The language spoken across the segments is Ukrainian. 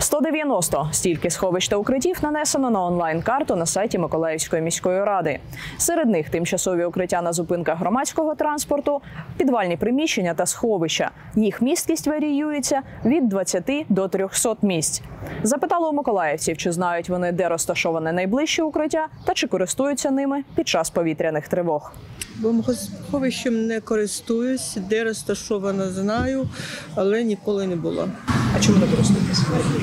190 – стільки сховищ та укриттів нанесено на онлайн-карту на сайті Миколаївської міської ради. Серед них тимчасові укриття на зупинках громадського транспорту, підвальні приміщення та сховища. Їх місткість варіюється від 20 до 300 місць. Запитали у миколаївців, чи знають вони, де розташоване найближче укриття та чи користуються ними під час повітряних тривог. Бомбосховищем не користуюсь, де розташовано знаю, але ніколи не була. А чому не користуєтесь?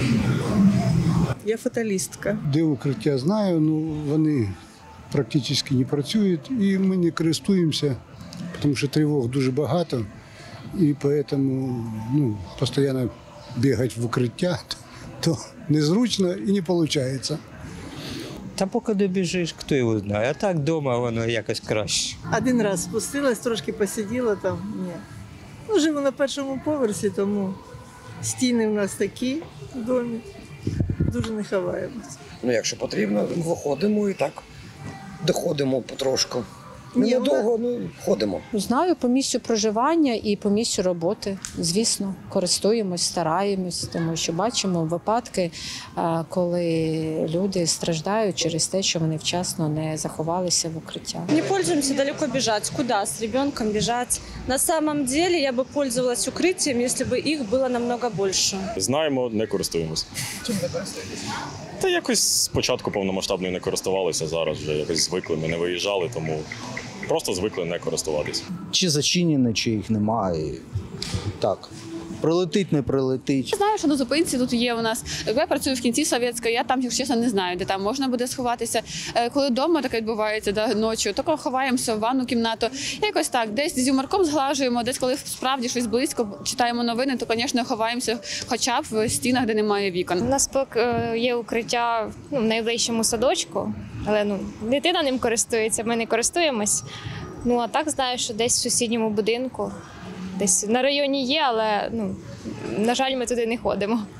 Я фаталістка. Де укриття знаю, але вони практично не працюють і ми не користуємося, тому що тривог дуже багато і тому постійно бігати в укриття, то незручно і не виходить. Та поки добіжиш, хто його знає. А так вдома воно якось краще. Один раз спустилась, трошки посиділа там. Ні. Живу на першому поверсі, тому стіни в нас такі в домі. Дуже не ховаємося. Якщо потрібно, виходимо і так доходимо потрошку. Недовго, ходимо. Знаю по місцю проживання і по місцю роботи. Звісно, користуємось, стараємось, тому що бачимо випадки, коли люди страждають через те, що вони вчасно не заховалися в укриття. Не пользуемся далеко бежать. Куда? С ребенком бежать. На самом деле я бы пользовалась укрытием, если бы их было намного больше. Знаємо, не користуємось. Чим не користуєтесь? Та якось спочатку повномасштабної не користувалися, зараз вже якось звикли, ми не виїжджали, тому просто звикли не користуватися. Чи зачинені, чи їх немає. Так. Прилетить, не прилетить. Знаю, що на зупинці тут є у нас. Я працюю в кінці Совєтської, я там, чесно, не знаю, де там можна буде сховатися. Коли вдома таке відбувається ночі, то ховаємося в ванну кімнату. Якось так, десь з юморком зглажуємо, десь коли справді щось близько, читаємо новини, то, звісно, ховаємося хоча б в стінах, де немає вікон. У нас поки є укриття в найближчому садочку, але дитина ним користується, ми не користуємось. А так знаю, що десь в сусідньому будинку, десь на районі є, але, на жаль, ми туди не ходимо.